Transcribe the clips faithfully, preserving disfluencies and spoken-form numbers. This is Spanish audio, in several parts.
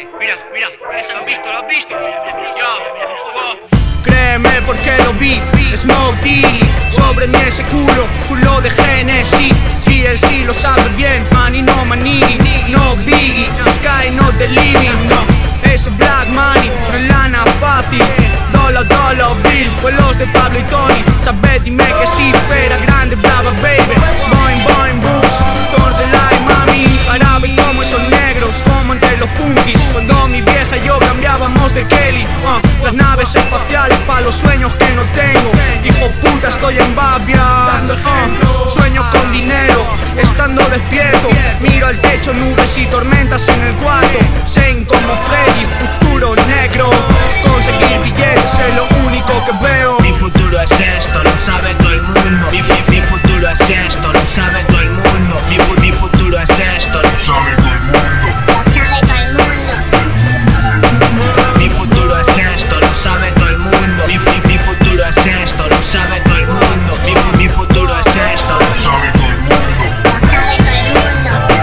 Mira, mira, ¿lo has visto? ¿Lo has visto? Ya, wow. Créeme porque lo vi, Smoke Dilly sobre mi ese culo, culo de Genesis. Si él sí lo sabe bien, money no manigui, no biggie, sky no the living, no. Ese black money, no es lana fácil, dollar, dollar bill, vuelos de Pablo y Tony. Sabes, dime que sí, pera grande, brava baby. Boing, boing, books, tour de light, mami. Árabe como esos negros, como entre los punkis. Cuando mi vieja y yo cambiábamos de Kelly, uh, las naves espaciales pa' los sueños que no tengo. Hijo puta, estoy en Babia, uh, sueño con dinero, estando despierto. Miro al techo, nubes y tormentas en el cuarto. Zen como Freddy, futuro negro. Conseguir billetes es lo único que veo. Mi futuro es esto, lo sabe todo el mundo. Mi, mi, mi futuro es esto, lo sabe todo el mundo. Mi, mi futuro es esto, lo sabe todo el mundo. Lo sabe todo el mundo. Mi futuro es esto, lo sabe todo el mundo. Mi, mi, mi futuro es esto, lo sabe todo el mundo. Mi, mi futuro es esto, lo sabe todo el mundo. Lo sabe todo el mundo.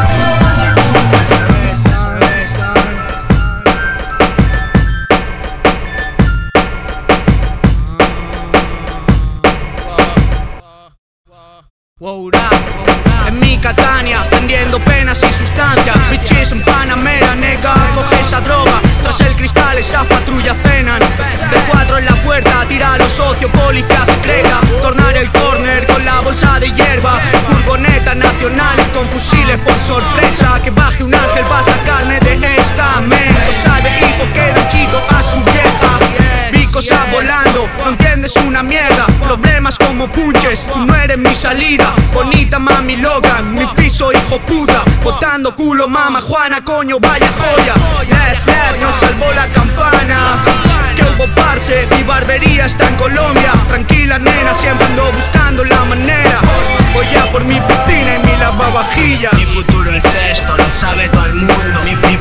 Wow, rap, en mi Catania, vendiendo penas y sustancias. Bitches en Panamera, nega, coge esa droga. Tras el cristal esas patrullas cenan. De cuatro en la puerta, tira a los socios, policía secreta. Tornar el corner con la bolsa de hierba. Furgonetas nacionales con fusiles por sorpresa. Que baje un ángel pa' sacarme de esta men. Cosa de hijo que da chito a su vieja. Vi cosas volando, no entiendes una mierda. Problemas como punches, tú no eres mi salida. Bonita mami Logan, mi piso hijo puta. Botando culo mama Juana, coño vaya joya. Yes, left, nos salvó la campana. Que hubo parce, mi barbería está en Colombia. Tranquila nena, siempre ando buscando la manera. Voy a por mi piscina y mi lavavajillas. Mi futuro es esto, lo sabe todo el mundo. Mi